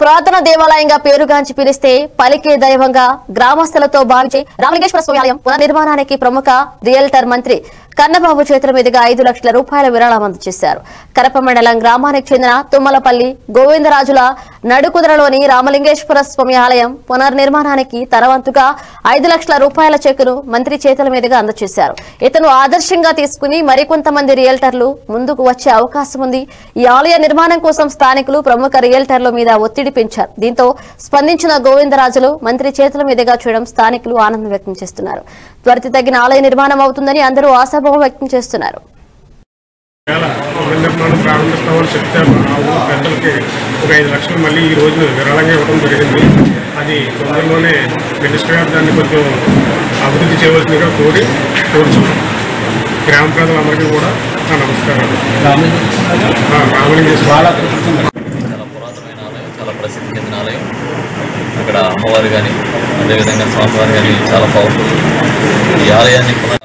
పురాతన దేవాలయంగా పేరుగాంచి పిలిస్తే పలికే దైవంగా గ్రామస్తులతో భావించే రామలింగేశ్వర స్వామి ఆలయం పునర్నిర్మాణానికి ప్రముఖ రియల్టర్ మంత్రి కన్నబాబు చేతుల మీదుగా 5 లక్షల రూపాయల విరాళం అందజేశారు. కరప మండలం గ్రామానికి చెందిన తుమ్మలపల్లి గోవిందరాజుల నడుకుదరలోని రామలింగేశ్వర స్వామి ఆలయం పునర్నిర్మాణానికి తనవంతుగా 5 లక్షల రూపాయల చెక్కును మంత్రి చేతుల మీదుగా అందజేశారు. ఇతను ఆదర్శంగా తీసుకుని మరికొంతమంది రియల్టర్లు ముందుకు వచ్చే అవకాశం ఉంది. ఈ ఆలయ నిర్మాణం కోసం స్థానికులు ప్రముఖ రియల్టర్ల మీద ఒత్తిడి పెంచారు. దీంతో స్పందించిన గోవిందరాజులు మంత్రి చేతుల మీదుగా చూడడం స్థానికులు ఆనందం వ్యక్తం చేస్తున్నారు. త్వరితగిన ఆలయ నిర్మాణం అవుతుందని అందరూ ఆశాభావం వ్యక్తం చేస్తున్నారు. నిర్మాణం ప్రారంభిస్తామని చెప్తారు. పెద్దలకి ఒక 5 లక్షలు మళ్ళీ ఈ రోజు విరాళంగా ఇవ్వడం జరిగింది. అది తొందరలోనే మినిస్టర్ గారు దాన్ని కొంచెం అభివృద్ధి చేయవలసిందిగా కోరుచున్నాం. గ్రామ ప్రజలందరికీ కూడా నా నమస్కారాలు. రామలింగేశ్వర చాలా పురాతనమైన ఆలయం, చాలా ప్రసిద్ధి చెందిన ఆలయం. అక్కడ అమ్మవారు కానీ అదేవిధంగా స్వామివారు కానీ చాలా పవర్ఫుల్. ఈ ఆలయాన్ని